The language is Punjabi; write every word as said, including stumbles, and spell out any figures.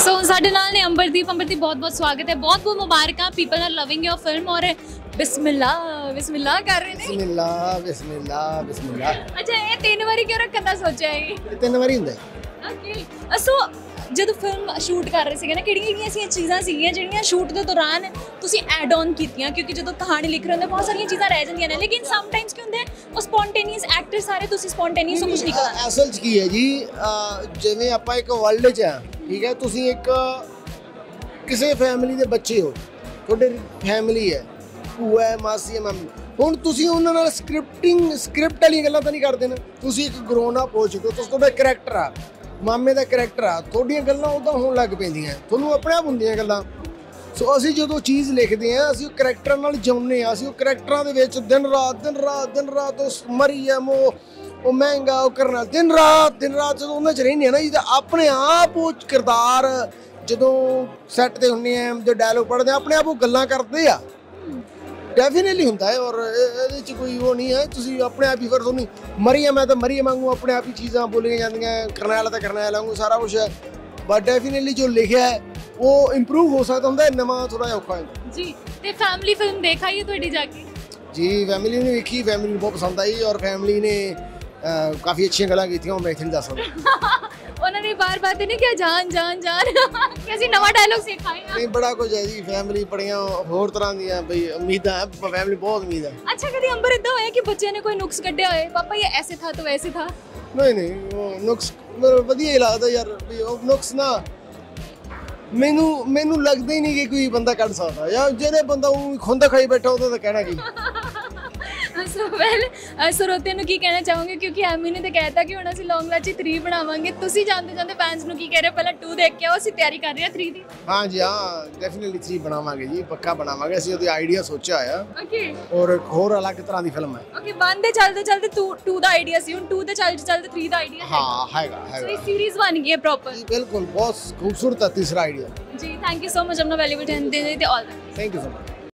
सो साडे नाल ने अंबरदीप अंबरदीप बहुत बहुत स्वागत है, बहुत बहुत मुबारक। People are loving your film और बिस्मिल्लाह बिस्मिल्लाह कर रहे ने। बिस्मिल्लाह बिस्मिल्लाह बिस्मिल्लाह। अच्छा ये तीन बारी क्यों रखना सोचा है? ये तीन बारी ਹੁੰਦਾ ओके। सो ਜਦੋਂ ਫਿਲਮ ਸ਼ੂਟ ਕਰ ਰਹੇ ਸੀਗੇ ਨਾ, ਕਿਹੜੀਆਂ ਕਿਹੜੀਆਂ ਐਸੀਆਂ ਚੀਜ਼ਾਂ ਸੀਗੀਆਂ ਜਿਹੜੀਆਂ ਸ਼ੂਟ ਦੇ ਦੌਰਾਨ ਤੁਸੀਂ ਐਡ ਔਨ ਕੀਤੀਆਂ? ਕਿਉਂਕਿ ਜਦੋਂ ਕਹਾਣੀ ਲਿਖ ਰਹੇ ਹੁੰਦੇ ਬਹੁਤ ਸਾਰੀਆਂ ਚੀਜ਼ਾਂ ਰਹਿ ਜਾਂਦੀਆਂ ਨੇ, ਲੇਕਿਨ ਸਮ ਟਾਈਮਸ ਕੀ ਹੁੰਦੇ ਉਹ ਸਪੌਂਟੇਨੀਅਸ ਐਕਟਰ ਸਾਰੇ ਤੁਸੀਂ ਸਪੌਂਟੇਨੀਅਸ ਕੁਝ ਨਿਕਲਦਾ। ਅਸਲ 'ਚ ਕੀ ਹੈ ਜੀ, ਜਿਵੇਂ ਆਪਾਂ ਇੱਕ ਵਰਲਡ 'ਚ ਆ, ਠੀਕ ਹੈ, ਤੁਸੀਂ ਇੱਕ ਕਿਸੇ ਫੈਮਿਲੀ ਦੇ ਬੱਚੇ ਹੋ, ਤੁਹਾਡੇ ਫੈਮਿਲੀ ਹੈ, ਭੂਆ ਹੈ, ਮਾਸੀ ਹੈ, ਮੰਮੀ, ਹੁਣ ਤੁਸੀਂ ਉਹਨਾਂ ਨਾਲ ਸਕ੍ਰਿਪਟਿੰਗ ਸਕ੍ਰਿਪਟ ਵਾਲੀਆਂ ਗੱਲਾਂ ਤਾਂ ਨਹੀਂ ਕਰਦੇ ਨਾ। ਤੁਸੀਂ ਇੱਕ ਗਰੋਨ ਅਪ ਹੋ ਚੁੱਕੇ ਹੋ, ਤੁਸੀਂ ਤੁਹਾਡਾ ਕਰੈਕਟਰ ਆ, ਮਾਮੇ ਦਾ ਕਰੈਕਟਰ ਆ, ਤੁਹਾਡੀਆਂ ਗੱਲਾਂ ਉੱਦਾਂ ਹੋਣ ਲੱਗ ਪੈਂਦੀਆਂ, ਤੁਹਾਨੂੰ ਆਪਣੇ ਆਪ ਹੁੰਦੀਆਂ ਗੱਲਾਂ। ਸੋ ਅਸੀਂ ਜਦੋਂ ਚੀਜ਼ ਲਿਖਦੇ ਹਾਂ, ਅਸੀਂ ਉਹ ਕਰੈਕਟਰਾਂ ਨਾਲ ਜਿਉਂਦੇ ਹਾਂ, ਅਸੀਂ ਉਹ ਕਰੈਕਟਰਾਂ ਦੇ ਵਿੱਚ ਦਿਨ ਰਾਤ ਦਿਨ ਰਾਤ ਦਿਨ ਰਾਤ ਉਸ ਮਰੀ ਐ ਮੋ ਉਹ ਮਹਿੰਗਾ ਉਹ ਕਰਨਾ, ਦਿਨ ਰਾਤ ਦਿਨ ਰਾਤ ਜਦੋਂ ਉਹਨਾਂ 'ਚ ਰਹਿੰਦੇ ਆ ਨਾ ਜੀ, ਤਾਂ ਆਪਣੇ ਆਪ ਉਹ ਕਿਰਦਾਰ ਜਦੋਂ ਸੈੱਟ 'ਤੇ ਹੁੰਦੇ ਆ, ਜੋ ਡਾਇਲੋਗ ਪੜ੍ਹਦੇ ਆ, ਆਪਣੇ ਆਪ ਉਹ ਗੱਲਾਂ ਕਰਦੇ ਆ। ਡੈਫੀਨੇਟਲੀ ਹੁੰਦਾ ਹੈ, ਔਰ ਇਹਦੇ 'ਚ ਕੋਈ ਉਹ ਨਹੀਂ ਹੈ, ਤੁਸੀਂ ਆਪਣੇ ਆਪ ਹੀ ਫਿਰ ਤੁਹਾਨੂੰ ਮਰੀ ਮੈਂ ਤਾਂ ਮਰੀ ਵਾਂਗੂ ਆਪਣੇ ਆਪ ਹੀ ਚੀਜ਼ਾਂ ਬੋਲੀਆਂ ਜਾਂਦੀਆਂ, ਕਰਨੈਲ ਤਾਂ ਕਰਨੈਲ ਵਾਂਗੂ ਸਾਰਾ ਕੁਛ ਹੈ। ਬਟ ਡੈਫੀਨੇਟਲੀ ਜੋ ਲਿਖਿਆ ਹੈ ਉਹ ਇੰਪਰੂਵ ਹੋ ਸਕਦਾ ਹੁੰਦਾ, ਨਵਾਂ ਥੋੜਾ ਜਿਹਾ ਔਖਾ ਹੁੰਦਾ ਜੀ। ਤੇ ਫੈਮਿਲੀ ਫਿਲਮ ਦੇਖਾ ਹੀ ਤੁਹਾਡੀ ਜਾ ਕੇ? ਜੀ ਫੈਮਿਲੀ ਨੇ ਵੇਖੀ, ਫੈਮਿਲੀ ਨੂੰ ਬਹੁਤ ਪਸੰਦ ਆਈ, ਔਰ ਫੈਮਿਲੀ ਨੇ ਕਾਫੀ ਅੱਛੀਆਂ ਗੱਲਾਂ ਕੀਤੀਆਂ, ਮੈਂ ਇੱਥੇ ਨਹੀਂ ਦੱਸ ਸਕਦਾ। ਉਹਨਾਂ ਨੇ ਬਾਰ ਬਾਰ ਤੇ ਨਹੀਂ ਕਿਹਾ ਜਾਨ ਜਾਨ ਜਾਨ ਕਿ ਅਸੀਂ ਨਵਾਂ ਡਾਇਲੌਗ ਸਿਖਾਏ ਆ? ਨਹੀਂ, ਬੜਾ ਕੁਝ ਹੈ ਜੀ, ਫੈਮਿਲੀ ਬੜੀਆਂ ਹੋਰ ਤਰ੍ਹਾਂ ਦੀਆਂ ਬਈ ਉਮੀਦਾਂ ਹੈ, ਫੈਮਿਲੀ ਬਹੁਤ ਉਮੀਦ ਹੈ। ਅੱਛਾ, ਕਦੀ ਅੰਬਰ ਇਦਾਂ ਹੋਇਆ ਕਿ ਬੱਚੇ ਨੇ ਕੋਈ ਨੁਕਸ ਕੱਢਿਆ ਹੋਏ, ਪਾਪਾ ਇਹ ਐਸੇ ਥਾ ਤਾਂ ਵੈਸੇ ਥਾ? ਨਹੀਂ ਨਹੀਂ, ਉਹ ਨੁਕਸ ਮੈਨੂੰ ਵਧੀਆ ਹੀ ਲੱਗਦਾ ਯਾਰ, ਵੀ ਉਹ ਨੁਕਸ ਨਾ ਮੈਨੂੰ ਮੈਨੂੰ ਲੱਗਦਾ ਹੀ ਨਹੀਂ ਕਿ ਕੋਈ ਬੰਦਾ ਕੱਢ ਸਕਦਾ, ਯਾਰ ਜਿਹੜੇ ਬੰਦਾ ਉਹ ਖੁੰਦ ਖਾਈ ਬੈਠਾ ਉਹਦਾ ਤਾਂ ਕਹਿਣਾ ਕੀ। ਸੋ ਵੈਲ ਸਰੋਤਿਆਂ ਨੂੰ ਕੀ ਕਹਿਣਾ ਚਾਹੋਗੇ, ਕਿਉਂਕਿ ਐਮੀ ਨੇ ਤਾਂ ਕਹਿਤਾ ਕਿ ਹੁਣ ਅਸੀਂ ਲੌਂਗ ਲਾਚੀ ਥ੍ਰੀ ਬਣਾਵਾਂਗੇ, ਤੁਸੀਂ ਜਾਂਦੇ ਜਾਂਦੇ ਫੈਨਸ ਨੂੰ ਕੀ ਕਹਿ ਰਹੇ ਹੋ? ਪਹਿਲਾਂ ਟੂ ਦੇਖ ਕੇ ਆਓ, ਅਸੀਂ ਤਿਆਰੀ ਕਰ ਰਹੇ ਹਾਂ ਥ੍ਰੀ ਦੀ। ਹਾਂ ਜੀ ਹਾਂ, ਡੈਫੀਨਿਟਲੀ ਥ੍ਰੀ ਬਣਾਵਾਂਗੇ ਜੀ, ਪੱਕਾ ਬਣਾਵਾਂਗੇ, ਅਸੀਂ ਉਹਦੀ ਆਈਡੀਆ ਸੋਚਿਆ ਹੋਇਆ। ਓਕੇ। ਔਰ ਹੋਰ ਅਲੱਗ ਤਰ੍ਹਾਂ ਦੀ ਫਿਲਮ ਹੈ। ਓਕੇ, ਵਨ ਦੇ ਚੱਲਦੇ ਚੱਲਦੇ ਟੂ ਦਾ ਆਈਡੀਆ ਸੀ, ਹੁਣ ਟੂ ਦੇ ਚੱਲਦੇ ਚੱਲਦੇ ਥ੍ਰੀ ਦਾ ਆਈਡੀਆ ਹਾਂ ਹੈਗਾ ਹੈਗਾ। ਸੋ ਇਹ ਸੀਰੀਜ਼ ਬਣ ਗਈ ਹੈ ਪ੍ਰੋਪਰ? ਜੀ ਬਿਲਕੁਲ, ਬਹੁਤ ਖੂਬਸੂਰਤ ਹੈ ਤੀਸਰਾ ਆਈਡੀਆ। ਜੀ ਥੈਂਕ ਯੂ ਸੋ ਮਚ ਆਪਣਾ ਵੈਲਿਊਬਲ ਟਾਈਮ ਦੇਣ ਲਈ ਤੇ ਆਲ ਦਾ। Thank you so much.